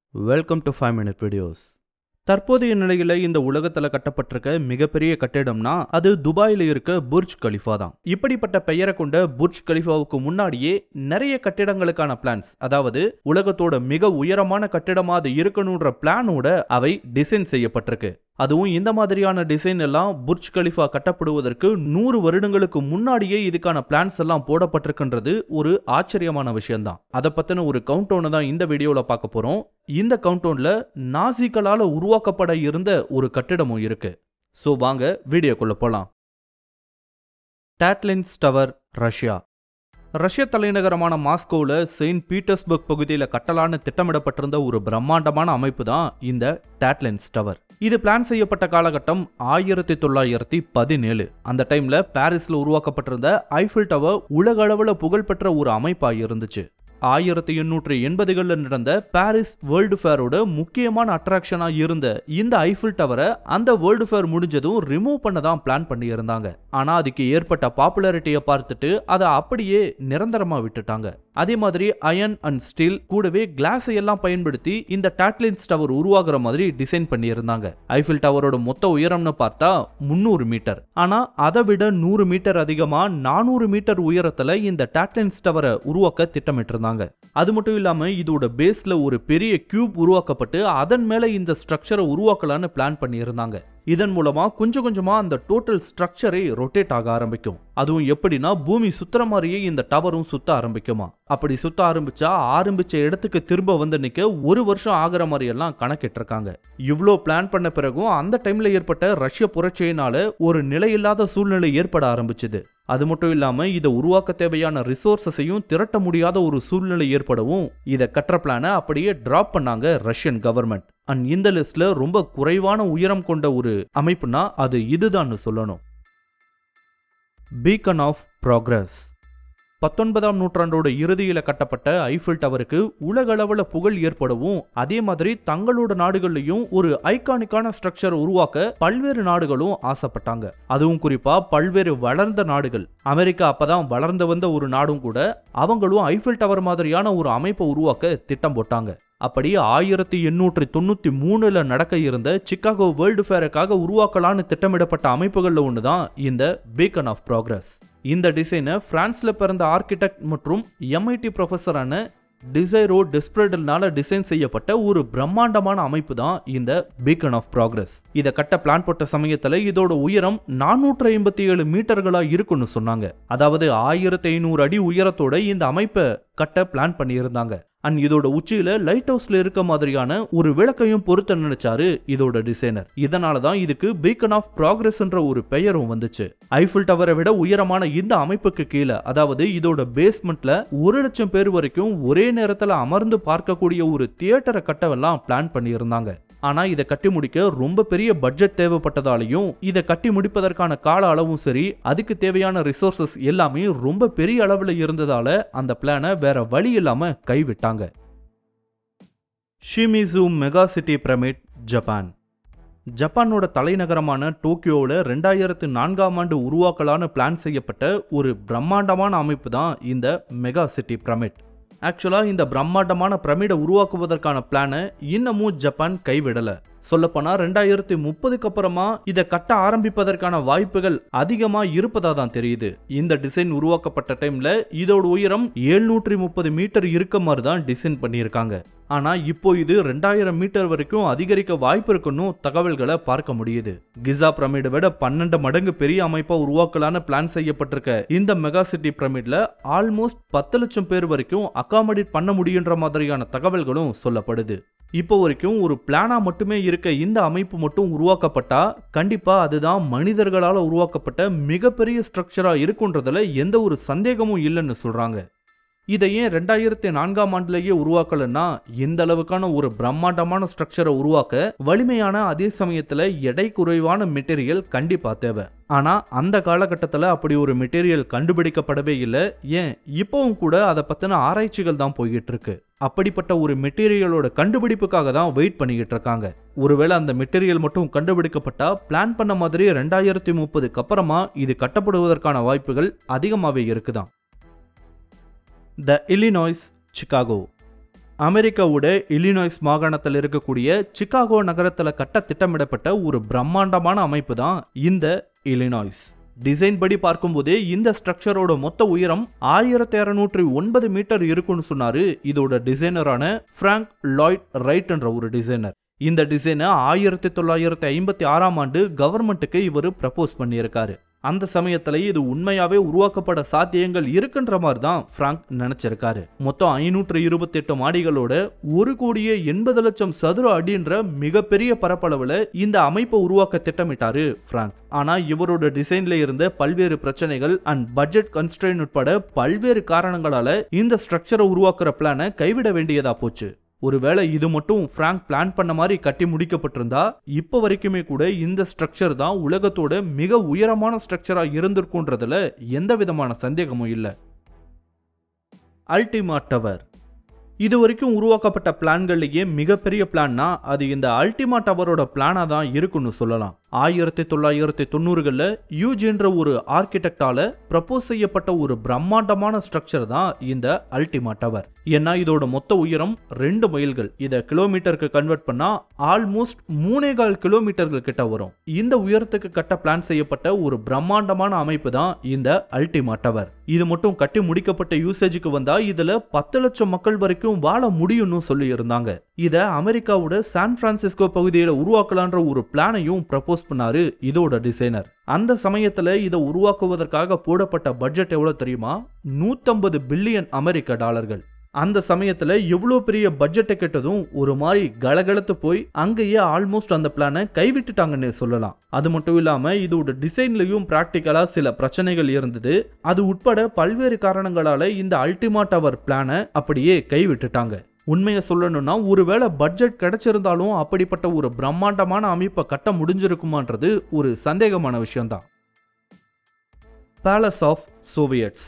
Welcome to 5 minute videos. தற்போதைய நிலையில இந்த உலகத்துல கட்டப்பட்டிருக்க மிகப்பெரிய கட்டிடம்னா அது துபாயில இருக்க புர்ஜ் கலிஃபா தான். இப்படிப்பட்ட பெயரை கொண்ட புர்ஜ் கலிஃபாவுக்கு முன்னாடியே நிறைய கட்டிடங்களுக்கான பிளான்ஸ், அதாவது உலகத்தோட மிக உயரமான கட்டிடமா அது இருக்கணும்ன்ற பிளானோட அவை டிசைன் செய்யப்பட்டிருக்கு. அதுவும் இந்த மாதிரியான டிசைன் எல்லாம் புர்ஜ் கலிஃபா கட்டப்படுவதற்கு 100 வருடங்களுக்கு முன்னாடியே இதுக்கான பிளான்ஸ் எல்லாம் போடப்பட்டிருக்குன்றது ஒரு ஆச்சரியமான விஷயம்தான். அதை பத்தின ஒரு கவுண்டவுன் தான் இந்த வீடியோல பார்க்க போறோம். இந்த கவுண்டவுன்ல நாசிகளால உருவாக்கப்பட இருந்த ஒரு கட்டிடமும் இருக்கு. சோ வாங்க வீடியோக்குள்ள போலாம். Tatlin's tower, Russia. ரஷ்ய தலைநகரமான மாஸ்கோவில் செயின்ட் பீட்டர்ஸ்பர்க் பகுதியில் கட்டலான்னு திட்டமிடப்பட்டிருந்த ஒரு பிரம்மாண்டமான அமைப்பு தான் இந்த டாட்லின்ஸ் டவர். இது பிளான் செய்யப்பட்ட காலகட்டம் 1917. அந்த டைம்ல பாரிஸ்ல உருவாக்கப்பட்டிருந்த ஐஃபில் டவர் உலக அளவுல புகழ்பெற்ற ஒரு அமைப்பா இருந்துச்சு. 1880களில் நடந்த பாரிஸ் வேர்ல்டு ஃபேரோட முக்கியமான அட்ராக்ஷனா இருந்த இந்த ஐஃபில் டவரை அந்த வேர்ல்டு ஃபேர் முடிஞ்சதும் ரிமூவ் பண்ண தான் பிளான் பண்ணி இருந்தாங்க. ஆனா அதுக்கு ஏற்பட்ட பாப்புலாரிட்டியை பார்த்துட்டு அதை அப்படியே நிரந்தரமா விட்டுட்டாங்க. அதே மாதிரி அயன் அண்ட் ஸ்டீல் கூடவே கிளாஸ் எல்லாம் பயன்படுத்தி இந்த டாட்லின்ஸ் டவர் உருவாகிற மாதிரி டிசைன் பண்ணி இருந்தாங்க. ஐஃபில் டவரோட மொத்த உயரம்னு பார்த்தா 300 மீட்டர். ஆனா அதை விட 100 மீட்டர் அதிகமா 400 மீட்டர் உயரத்துல இந்த டாட்லின்ஸ் டவரை உருவாக்க திட்டமிட்டிருந்தாங்க. அது மட்டும் இல்லாம இதோட பேஸ்ல ஒரு பெரிய கியூப் உருவாக்கப்பட்டு அதன் மேல இந்த ஸ்ட்ரக்சரை உருவாக்கலான்னு பிளான் பண்ணி இருந்தாங்க. இதன் மூலமா கொஞ்சம் கொஞ்சமா அந்த டோட்டல் ஸ்ட்ரக்சரே ரொட்டேட் ஆக ஆரம்பிக்கும். அதுவும் எப்படின்னா பூமி சுத்துற மாதிரியே இந்த டவரும் சுத்த ஆரம்பிக்குமா. அப்படி சுத்த ஆரம்பிச்சா ஆரம்பிச்ச இடத்துக்கு திரும்ப வந்து நிக்க 1 வருஷம் ஆகிற மாதிரி எல்லாம் கணக்கிட்டு இருக்காங்க. இவ்ளோ பிளான் பண்ண பிறகும் அந்த டைம்ல ஏற்பட்ட ரஷ்ய புரட்சியினால ஒரு நிலையில்லாத சூழ்நிலை ஏற்பட ஆரம்பிச்சது. அது மட்டும் இல்லாம இதை உருவாக்க தேவையான ரிசோர்ஸஸையும் திரட்ட முடியாத ஒரு சூழ்நிலை ஏற்படவும் இதை கட்டுற பிளானை அப்படியே டிராப் பண்ணாங்க ரஷ்யன் கவர்மெண்ட். அண்ட் இந்த லிஸ்ட்ல ரொம்ப குறைவான உயரம் கொண்ட ஒரு அமைப்புனா அது இதுதான் சொல்லணும். Beacon of progress. 19ஆம் நூற்றாண்டோட இறுதியில கட்டப்பட்ட ஐஃபில் டவருக்கு உலக அளவுல புகழ் ஏற்படவும் அதே மாதிரி தங்களோட நாடுகள்லயும் ஒரு ஐகானிக்கான ஸ்ட்ரக்சர் உருவாக்க பல்வேறு நாடுகளும் ஆசைப்பட்டாங்க. அதுவும் குறிப்பா பல்வேறு வளர்ந்த நாடுகள், அமெரிக்கா அப்பதான் வளர்ந்து வந்த ஒரு நாடும் கூட, அவங்களும் ஐஃபில் டவர் மாதிரியான ஒரு அமைப்பை உருவாக்க திட்டம் போட்டாங்க. அப்படி 1893 நடக்க இருந்த சிகாகோ வேர்ல்டு ஃபேருக்காக உருவாக்கலான்னு திட்டமிடப்பட்ட அமைப்புகள்ல ஒண்ணுதான் இந்த பீக்கன் ஆஃப் ப்ராக்ரஸ். இந்த டிசைனை பிரான்ஸ்ல பிறந்த ஆர்கிடெக்ட் மற்றும் MIT ப்ரொஃபஸரான டிசைரோ டெஸ்பிரேடல்னால டிசைன் செய்யப்பட்ட ஒரு பிரம்மாண்டமான அமைப்பு தான் இந்த பீக்கன் ஆஃப் ப்ராக்ரஸ். இதை கட்ட பிளான் போட்ட சமயத்துல இதோட உயரம் 457 மீட்டர்களா இருக்குன்னு சொன்னாங்க. அதாவது 1500 அடி உயரத்தோட இந்த அமைப்பை கட்ட பிளான் பண்ணி இருந்தாங்க. அண்ட் இதோட உச்சியில லைட் ஹவுஸ்ல இருக்க மாதிரியான ஒரு விளக்கையும் பொருத்த நினைச்சாரு இதோட டிசைனர். இதனாலதான் இதுக்கு பீக்கன் ஆஃப் ப்ராக்ரஸ் என்ற ஒரு பெயரும் வந்துச்சு. ஐஃபில் டவரை விட உயரமான இந்த அமைப்புக்கு கீழே, அதாவது இதோட பேஸ்மெண்ட்ல 1,00,000 பேர் வரைக்கும் ஒரே நேரத்துல அமர்ந்து பார்க்கக்கூடிய ஒரு தியேட்டரை கட்டவெல்லாம் பிளான் பண்ணி இருந்தாங்க. ஆனா இதை கட்டி முடிக்க ரொம்ப பெரிய பட்ஜெட் தேவைப்பட்டதாலையும் இதை கட்டி முடிப்பதற்கான கால அளவும் சரி, அதுக்கு தேவையான ரிசோர்சஸ் எல்லாமே ரொம்ப பெரிய அளவுல இருந்ததால அந்த பிளானை வேற வழி இல்லாம கைவிட்டாங்க. Shimizu mega city pyramid, Japan. ஜப்பானோட தலைநகரமான டோக்கியோவில் 2004ஆம் ஆண்டு உருவாக்கலான்னு பிளான் செய்யப்பட்ட ஒரு பிரம்மாண்டமான அமைப்பு தான் இந்த மெகா சிட்டி பிரமிட். ஆக்சுவலா இந்த பிரம்மாண்டமான பிரமிடை உருவாக்குவதற்கான பிளானை இன்னமும் ஜப்பான் கைவிடல. சொல்லப்போனா 2030க்கு அப்புறமா இதை கட்ட ஆரம்பிப்பதற்கான வாய்ப்புகள் அதிகமா இருப்பதா தான் தெரியுது. இந்த டிசைன் உருவாக்கப்பட்ட டைம்ல இதோட உயரம் 730 மீட்டர் இருக்க மாதிரி தான் டிசைன் பண்ணியிருக்காங்க. ஆனா இப்போ இது 2000 மீட்டர் வரைக்கும் அதிகரிக்க வாய்ப்பு இருக்குன்னு தகவல்களை பார்க்க முடியுது. கிசா பிரமிடை விட 12 மடங்கு பெரிய அமைப்பா உருவாக்கலான்னு பிளான் செய்யப்பட்டிருக்க இந்த மெகா சிட்டி பிரமிட்ல ஆல்மோஸ்ட் 10 லட்சம் பேர் வரைக்கும் அகாமடேட் பண்ண முடியுன்ற மாதிரியான தகவல்களும் சொல்லப்படுது. இப்போ வரைக்கும் ஒரு பிளானா மட்டுமே இருக்க இந்த அமைப்பு மட்டும் உருவாக்கப்பட்டா கண்டிப்பா அதுதான் மனிதர்களால் உருவாக்கப்பட்ட மிகப்பெரிய ஸ்ட்ரக்சரா இருக்குன்றதுல எந்த ஒரு சந்தேகமும் இல்லைன்னு சொல்றாங்க. இதை ஏன் 2004ஆம் ஆண்டுலேயே உருவாக்கலன்னா இந்த அளவுக்கான ஒரு பிரம்மாண்டமான ஸ்ட்ரக்சரை உருவாக்க வலிமையான அதே சமயத்துல எடை குறைவான மெட்டீரியல் கண்டிப்பா தேவை. ஆனா அந்த காலகட்டத்தில் அப்படி ஒரு மெட்டீரியல் கண்டுபிடிக்கப்படவே இல்லை. ஏன் இப்பவும் கூட அதை பத்தின ஆராய்ச்சிகள் தான் போய்கிட்டு இருக்கு. அப்படிப்பட்ட ஒரு மெட்டீரியலோட கண்டுபிடிப்புக்காக தான் வெயிட் பண்ணிக்கிட்டு இருக்காங்க. ஒருவேளை அந்த மெட்டீரியல் மட்டும் கண்டுபிடிக்கப்பட்டா பிளான் பண்ண மாதிரி 2030க்கு அப்புறமா இது கட்டப்படுவதற்கான வாய்ப்புகள் அதிகமாகவே இருக்குதான். The Illinois, Chicago. அமெரிக்காவோட இல்லினாய்ஸ் மாகாணத்தில் இருக்கக்கூடிய சிகாகோ நகரத்தில் கட்ட திட்டமிடப்பட்ட ஒரு பிரம்மாண்டமான அமைப்பு தான் இந்த இல்லினாய்ஸ். டிசைன் படி பார்க்கும்போதே இந்த ஸ்ட்ரக்சரோட மொத்த உயரம் 1609 மீட்டர் இருக்குன்னு சொன்னாரு இதோட டிசைனரான பிராங்க் லாய்ட் ரைட் என்ற ஒரு டிசைனர். இந்த டிசைனை 1956ஆம் ஆண்டு கவர்மெண்ட்டுக்கு இவர் ப்ரப்போஸ் பண்ணியிருக்காரு. அந்த சமயத்துல இது உண்மையாவே உருவாக்கப்பட சாத்தியங்கள் இருக்குன்ற மாதிரி தான் பிராங்க் நினைச்சிருக்காரு. மொத்தம் 528 மாடிகளோட 1,80,00,000 சதுர அடின்ற மிகப்பெரிய பரப்பளவுல இந்த அமைப்பை உருவாக்க திட்டமிட்டாரு பிராங்க். ஆனா இவரோட டிசைன்ல இருந்த பல்வேறு பிரச்சனைகள் அண்ட் பட்ஜெட் கன்ஸ்ட்ரெயின் உட்பட பல்வேறு காரணங்களால இந்த ஸ்ட்ரக்சரை உருவாக்குற பிளானை கைவிட வேண்டியதா போச்சு. ஒருவேளை இது மட்டும் பிராங்க் பிளான் பண்ண மாதிரி கட்டி முடிக்கப்பட்டிருந்தா இப்ப வரைக்குமே கூட இந்த ஸ்ட்ரக்சர் தான் உலகத்தோட மிக உயரமான ஸ்ட்ரக்சரா இருந்திருக்குன்றதுல எந்த விதமான சந்தேகமும் இல்லை. அல்டிமா டவர் இது வரைக்கும் உருவாக்கப்பட்ட பிளான்கள்லயே மிகப்பெரிய பிளான்னா அது இந்த அல்டிமா டவரோட பிளானா தான் இருக்குன்னு சொல்லலாம். 1990களில் யூஜின்ற ஒரு ஆர்கிடெக்டால ப்ரப்போஸ் செய்யப்பட்ட ஒரு பிரம்மாண்டமான ஸ்ட்ரக்சர் தான் இந்த அல்டிமா டவர். ஏன்னா இதோட மொத்த உயரம் 2 மைல்கள். இதை கிலோமீட்டருக்கு கன்வெர்ட் பண்ணா ஆல்மோஸ்ட் 3.25 கிலோமீட்டர்கள் கிட்ட வரும். இந்த உயரத்துக்கு கட்ட பிளான் செய்யப்பட்ட ஒரு பிரம்மாண்டமான அமைப்பு தான் இந்த அல்டிமா டவர். இது மட்டும் கட்டி முடிக்கப்பட்ட யூசேஜுக்கு வந்தா இதுல 10 லட்சம் மக்கள் வரைக்கும் வாழ முடியும்னு சொல்லி இருந்தாங்க. இத அமெரிக்காவோட சான் பிரான்சிஸ்கோ பகுதியில உருவாக்கலான்ற ஒரு பிளானையும் ப்ரப்போஸ் பண்ணாரு இதோட டிசைனர். அந்த சமயத்துல இதை உருவாக்குவதற்காக போடப்பட்ட பட்ஜெட் எவ்வளவு தெரியுமா? 150 பில்லியன் அமெரிக்க டாலர்கள். அந்த சமயத்துல எவ்வளவு பெரிய பட்ஜெட்டை கேட்டதும் ஒரு மாதிரி கலகலத்து போய் அங்கேயே ஆல்மோஸ்ட் அந்த பிளானை கைவிட்டுட்டாங்கன்னு சொல்லலாம். அது மட்டும் இல்லாம இதோட டிசைன்லயும் பிராக்டிக்கலா சில பிரச்சனைகள் இருந்தது. அது உட்பட பல்வேறு காரணங்களால இந்த அல்டிமா டவர் பிளானை அப்படியே கைவிட்டுட்டாங்க. உண்மையை சொல்லணும்னா ஒருவேளை பட்ஜெட் கிடைச்சிருந்தாலும் அப்படிப்பட்ட ஒரு பிரம்மாண்டமான அமைப்பை கட்ட முடிஞ்சிருக்குமான்றது ஒரு சந்தேகமான விஷயம்தான். பேலஸ் ஆஃப் சோவியட்ஸ்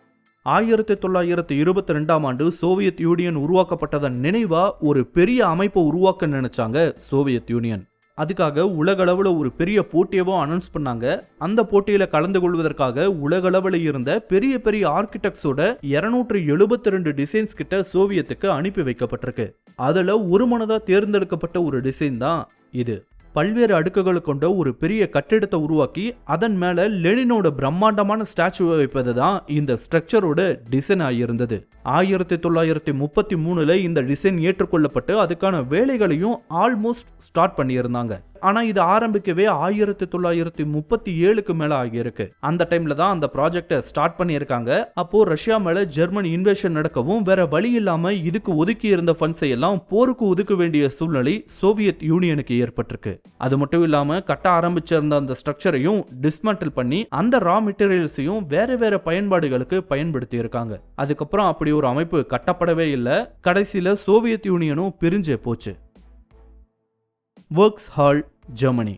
1922ஆம் ஆண்டு சோவியத் யூனியன் உருவாக்கப்பட்டதன் நினைவா ஒரு பெரிய அமைப்பை உருவாக்க நினைச்சாங்க சோவியத் யூனியன். அதுக்காக உலகளவில் ஒரு பெரிய போட்டியவும் அனௌன்ஸ் பண்ணாங்க. அந்த போட்டியில கலந்து கொள்வதற்காக உலகளவில் இருந்த பெரிய பெரிய ஆர்கிடெக்ட்ஸோட 272 டிசைன்ஸ் கிட்ட சோவியத்துக்கு அனுப்பி வைக்கப்பட்டிருக்கு. அதுல ஒரு மனதா தேர்ந்தெடுக்கப்பட்ட ஒரு டிசைன் தான் இது. பல்வேறு அடுக்குகளை கொண்ட ஒரு பெரிய கட்டிடத்தை உருவாக்கி அதன் மேல லெனினோட பிரம்மாண்டமான ஸ்டாச்சுவை வைப்பது தான் இந்த ஸ்ட்ரக்சரோட டிசைன் ஆகியிருந்தது. 1933ல இந்த டிசைன் ஏற்றுக்கொள்ளப்பட்டு அதுக்கான வேலைகளையும் ஆல்மோஸ்ட் ஸ்டார்ட் பண்ணியிருந்தாங்க. ஆனா இது ஆரம்பிக்கவே 1937க்கு மேல ஆகியிருக்கு. அந்த டைம்ல தான் அந்த ப்ராஜெக்டை ஸ்டார்ட் பண்ணியிருக்காங்க. அப்போ ரஷ்யா மேல ஜெர்மன் இன்வேஷன் நடக்கவும் வேற வழி இல்லாம இதுக்கு ஒதுக்கி இருந்த ஃபண்ட்ஸை எல்லாம் போருக்கு ஒதுக்க வேண்டிய சூழ்நிலை சோவியத் யூனியனுக்கு ஏற்பட்டிருக்கு. அது மட்டும் இல்லாம கட்ட ஆரம்பிச்சிருந்த அந்த ஸ்ட்ரக்சரையும் டிஸ்மேண்டில் பண்ணி அந்த ரா மெட்டீரியல்ஸையும் வேற வேற பயன்பாடுகளுக்கு பயன்படுத்தி இருக்காங்க. அதுக்கப்புறம் அப்படி ஒரு அமைப்பு கட்டப்படவே இல்லை. கடைசியில சோவியத் யூனியனும் பிரிஞ்சே போச்சு. ஒர்க்ஸ் ஹால் ஜெர்மனி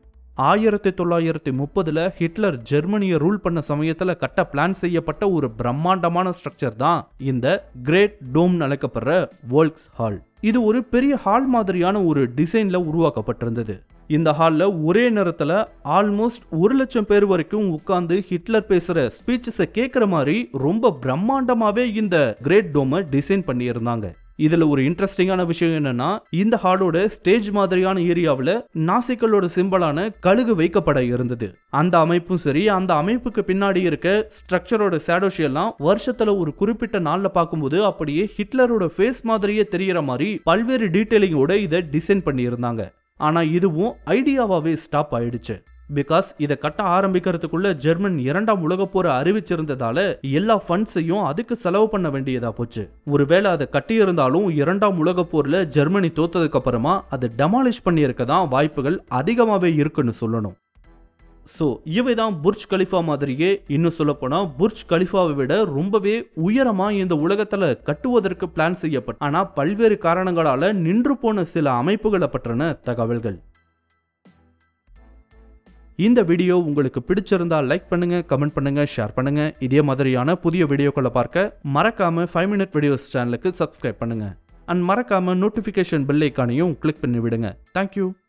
1930ல ஹிட்லர் ஜெர்மனியை ரூல் பண்ண சமயத்துல கட்ட பிளான் செய்யப்பட்ட ஒரு பிரம்மாண்டமான ஸ்ட்ரக்சர் தான் இந்த கிரேட் டோம் அழைக்கப்படுற ஒர்க்ஸ் ஹால். இது ஒரு பெரிய ஹால் மாதிரியான ஒரு டிசைன்ல உருவாக்கப்பட்டிருந்தது. இந்த ஹால்ல ஒரே நேரத்துல ஆல்மோஸ்ட் 1 லட்சம் பேர் வரைக்கும் உட்கார்ந்து ஹிட்லர் பேசுற ஸ்பீச்சஸை கேட்கிற மாதிரி ரொம்ப பிரம்மாண்டமாவே இந்த கிரேட் டோமை டிசைன் பண்ணி இருந்தாங்க. இதுல ஒரு இன்ட்ரெஸ்டிங்கான விஷயம் என்னன்னா இந்த ஹாலோட ஸ்டேஜ் மாதிரியான ஏரியாவில் நாசிக்களோட சிம்பலான கழுகு வைக்கப்பட இருந்தது. அந்த அமைப்பும் சரி, அந்த அமைப்புக்கு பின்னாடி இருக்க ஸ்ட்ரக்சரோட ஷேடோஸ் எல்லாம் வருஷத்துல ஒரு குறிப்பிட்ட நாள்ல பார்க்கும்போது அப்படியே ஹிட்லரோட ஃபேஸ் மாதிரியே தெரியற மாதிரி பல்வேறு டீடைலிங்கோட இதை டிசைன் பண்ணி இருந்தாங்க. ஆனா இதுவும் ஐடியாவாவே ஸ்டாப் ஆயிடுச்சு. பிகாஸ் இதை கட்ட ஆரம்பிக்கிறதுக்குள்ள ஜெர்மன் 2ஆம் உலகப் போரை அறிவிச்சிருந்ததால எல்லா ஃபண்ட்ஸையும் அதுக்கு செலவு பண்ண வேண்டியதா போச்சு. ஒருவேளை அதை கட்டியிருந்தாலும் 2ஆம் உலகப் போர்ல ஜெர்மனி தோத்ததுக்கு அப்புறமா அதை டெமாலிஷ் பண்ணியிருக்க தான் வாய்ப்புகள் அதிகமாகவே இருக்குன்னு சொல்லணும். ஸோ இவைதான் புர்ஜ் கலிஃபா மாதிரியே, இன்னும் சொல்ல போனா புர்ஜ் கலிஃபாவை விட ரொம்பவே உயரமா இந்த உலகத்துல கட்டுவதற்கு பிளான் செய்யப்பட்ட ஆனா பல்வேறு காரணங்களால நின்று போன சில அமைப்புகளை பற்றின தகவல்கள். இந்த வீடியோ உங்களுக்கு பிடிச்சிருந்தா லைக் பண்ணுங்க, கமெண்ட் பண்ணுங்க, ஷேர் பண்ணுங்க. இதே மாதிரியான புதிய வீடியோக்களை பார்க்க மறக்காம 5 Minute Videos சேனலுக்கு சப்ஸ்கிரைப் பண்ணுங்க. அண்ட் மறக்காம நோட்டிஃபிகேஷன் பெல் ஐகானையும் கிளிக் பண்ணி விடுங்க. தேங்க்யூ.